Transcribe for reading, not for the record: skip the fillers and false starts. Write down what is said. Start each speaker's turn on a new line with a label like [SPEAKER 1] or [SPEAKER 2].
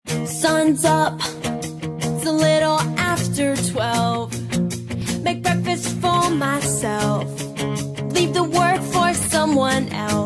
[SPEAKER 1] Sun's up, it's a little after 12. Make breakfast for myself, leave the work for someone else.